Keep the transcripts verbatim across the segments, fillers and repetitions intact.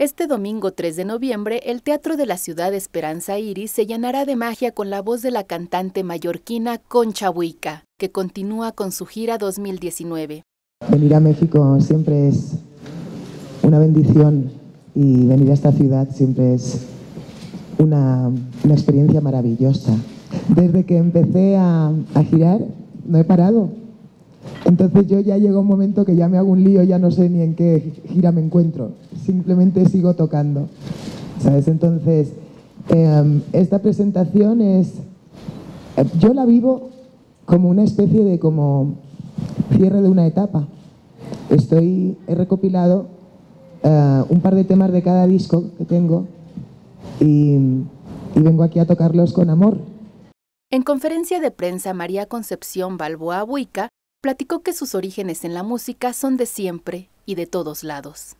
Este domingo tres de noviembre, el Teatro de la Ciudad Esperanza Iris se llenará de magia con la voz de la cantante mallorquina Concha Buica, que continúa con su gira dos mil diecinueve. Venir a México siempre es una bendición y venir a esta ciudad siempre es una, una experiencia maravillosa. Desde que empecé a, a girar no he parado. Entonces yo ya llega un momento que ya me hago un lío, ya no sé ni en qué gira me encuentro. Simplemente sigo tocando, ¿sabes? Entonces, eh, esta presentación es... Eh, yo la vivo como una especie de como cierre de una etapa. Estoy, he recopilado uh, un par de temas de cada disco que tengo y, y vengo aquí a tocarlos con amor. En conferencia de prensa, María Concepción Balboa Buica platicó que sus orígenes en la música son de siempre y de todos lados.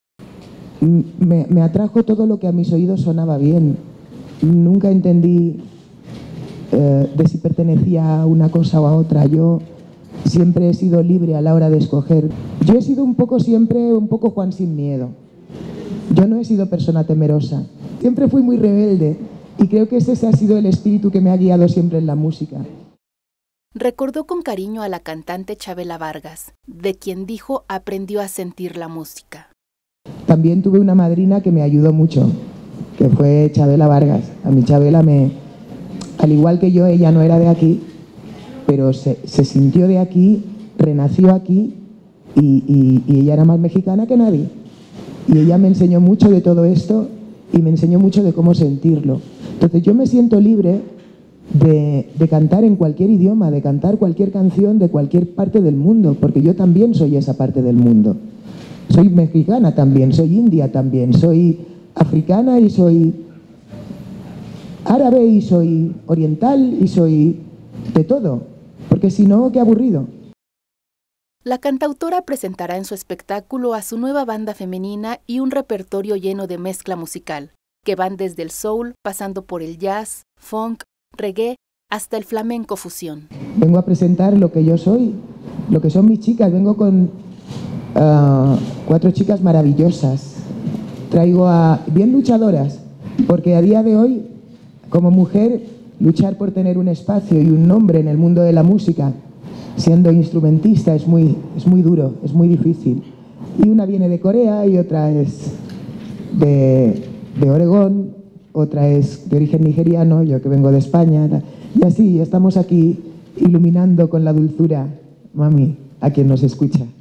Me, me atrajo todo lo que a mis oídos sonaba bien. Nunca entendí eh, de si pertenecía a una cosa o a otra. Yo siempre he sido libre a la hora de escoger. Yo he sido un poco siempre, un poco Juan sin miedo. Yo no he sido persona temerosa. Siempre fui muy rebelde y creo que ese ha sido el espíritu que me ha guiado siempre en la música. Recordó con cariño a la cantante Chabela Vargas, de quien dijo aprendió a sentir la música. También tuve una madrina que me ayudó mucho, que fue Chabela Vargas. A mí Chabela me... Al igual que yo, ella no era de aquí, pero se, se sintió de aquí, renació aquí y, y, y ella era más mexicana que nadie. Y ella me enseñó mucho de todo esto y me enseñó mucho de cómo sentirlo. Entonces yo me siento libre de, de cantar en cualquier idioma, de cantar cualquier canción de cualquier parte del mundo, porque yo también soy esa parte del mundo. Soy mexicana también, soy india también, soy africana y soy árabe y soy oriental y soy de todo, porque si no, qué aburrido. La cantautora presentará en su espectáculo a su nueva banda femenina y un repertorio lleno de mezcla musical, que van desde el soul, pasando por el jazz, funk, reggae, hasta el flamenco fusión. Vengo a presentar lo que yo soy, lo que son mis chicas. Vengo con uh, cuatro chicas maravillosas. Traigo a bien luchadoras, porque a día de hoy, como mujer, luchar por tener un espacio y un nombre en el mundo de la música, siendo instrumentista, es muy, es muy duro, es muy difícil. Y una viene de Corea y otra es de, de Oregón, otra es de origen nigeriano, yo que vengo de España. Y así estamos aquí iluminando con la dulzura, mami, a quien nos escucha.